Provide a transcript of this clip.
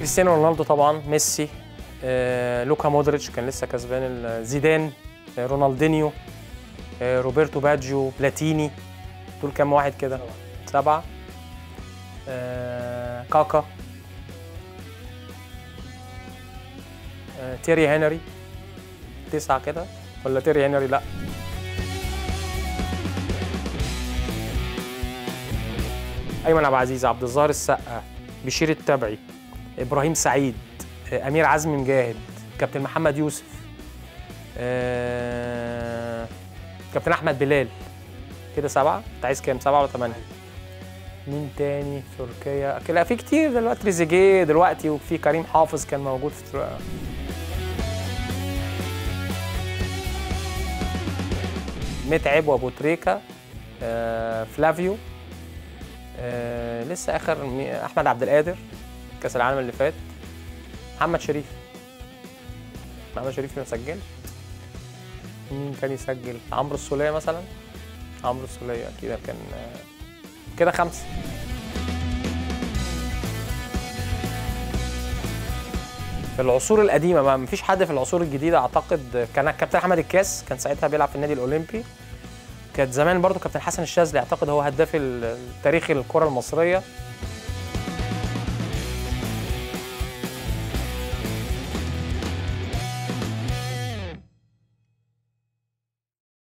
كريستيانو رونالدو طبعا، ميسي، لوكا مودريتش كان لسه كسبان، زيدان، رونالدينيو، روبرتو باجيو، بلاتيني. دول كام واحد كده؟ 7. كاكا، تيري هنري. 9 كده ولا تيري هنري؟ لا. ايمن عبد العزيز، عبد الظاهر السقا، بشير التبعي، ابراهيم سعيد، امير عزمي مجاهد، كابتن محمد يوسف، كابتن احمد بلال. كده 7. انت عايز كام؟ 7 ولا 8؟ مين تاني؟ تركيا. لا في كتير دلوقتي، تريزيجيه دلوقتي، وفي كريم حافظ كان موجود في متعب وابو تريكه، فلافيو، لسه اخر احمد عبد القادر كاس العالم اللي فات، محمد شريف. محمد شريف ما سجلش. مين كان يسجل؟ عمرو السولية مثلا. عمرو السولية كده كان. كده 5. في العصور القديمه ما فيش حد في العصور الجديده اعتقد. كان كابتن احمد الكاس كان ساعتها بيلعب في النادي الاولمبي. كانت زمان برضو كابتن حسن الشاذلي اعتقد هو هداف التاريخي للكره المصريه.